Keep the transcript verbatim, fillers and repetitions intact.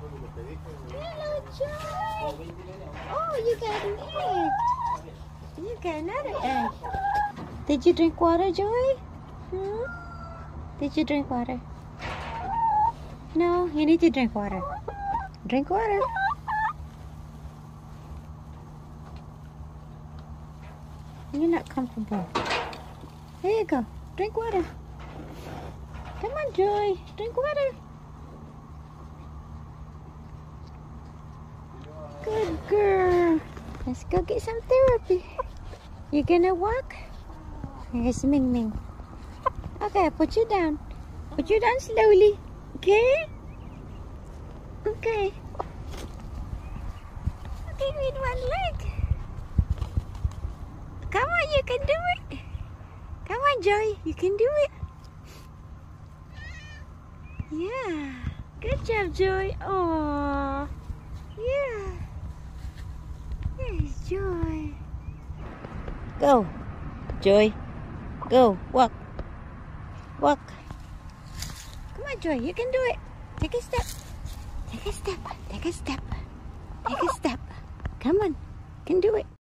Hello, Joy. Oh, you got an egg. You got another egg. Did you drink water, Joy? Hmm? Did you drink water? No, you need to drink water. Drink water. You're not comfortable. There you go. Drink water. Come on, Joy. Drink water. Good girl. Let's go get some therapy. You gonna walk? Here's Ming Ming. Okay, put you down. Put you down slowly. Okay? Okay. Okay, with one leg. Come on, you can do it. Come on, Joy. You can do it. Yeah. Good job, Joy. Aww. Yeah. There's Joy. Go, Joy. Go. Walk. Walk. Come on, Joy. You can do it. Take a step. Take a step. Take a step. Take a step. Come on. You can do it.